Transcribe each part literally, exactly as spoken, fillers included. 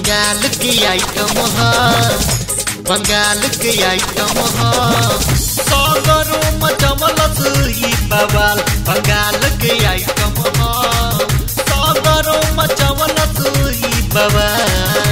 बंगाल की आइटम ह बंगाल की आइटम ह सागरो मचमलस ई बवाल बंगाल की आइटम ह सागरो मचमलस ई बवाल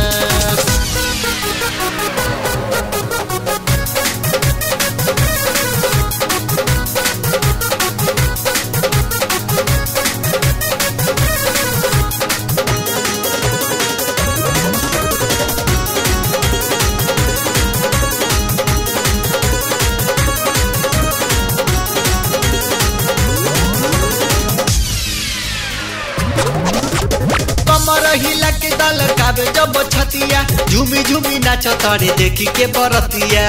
हिला के दल काबे जब छतिया झूमी झूमी नाच तारे देखी के बरतिया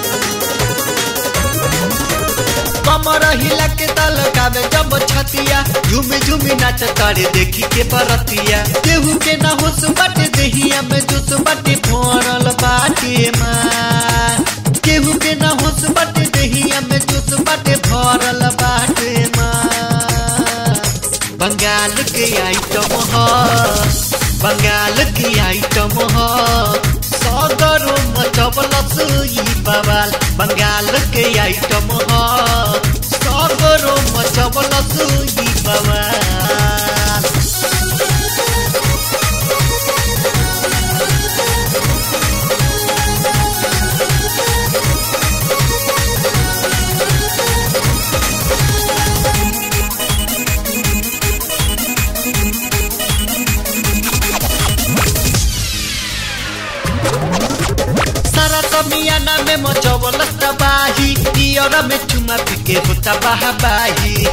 कमर हिला के दल काबे जब छतिया झूमी झूमी नाच तारे देखी के बरतिया केहू के ना होश बाटे देहिया में जोश बाटे भरल बाटे मां केहू के ना होश बाटे देहिया में जोश बाटे भरल बाटे मां बंगाल के आइटम ह बंगाल की आइटम ह सागरो मचमलस ई बवाल बंगाल के आइटम ह सागरो मचमलस ई बवाल मियाना में मचवलस तबाही दियोरा में चुमा पिके होता बहाबाही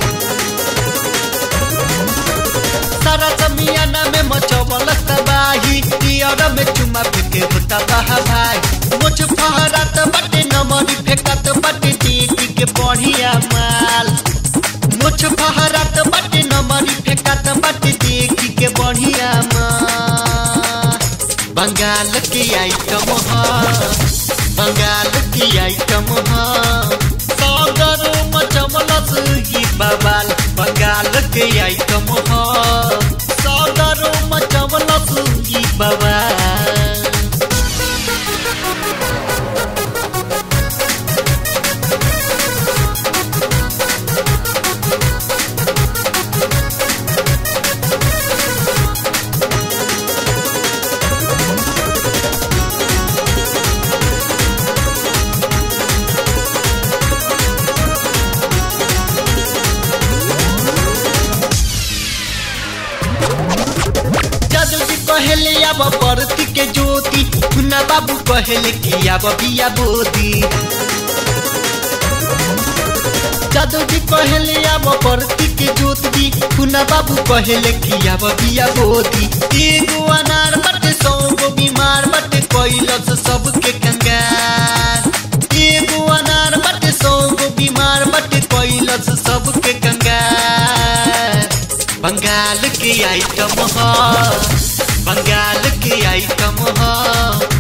सारा मियाना में मचवलस तबाही दियोरा में चुमा पिके होता बहाबाही मुझ फहरात बाटे नमरी फेंकत बाटे टीटी के बढ़िया माल मुझ फहरात बाटे नमरी फेंकत बाटे टीटी के बढ़िया माल बंगाल की आइटम ह बंगाल की आइटम ह सागरो मचमलस ई बवाल बंगाल की आइटम ह सागरो मचमलस ई बवाल कहले अब बरती के ज्योति खुना बाबू कहले कि अब बिया बोदी जादू जी कहले अब बरती के ज्योति खुना बाबू कहले कि अब बिया बोदी एगो अनार बटे सौ गो बीमार बटे कैलस सबके कंगाल एगो अनार बटे सौ गो बीमार बटे कैलस सबके कंगाल बंगाल की आइटम ह बंगाल की आइटम ह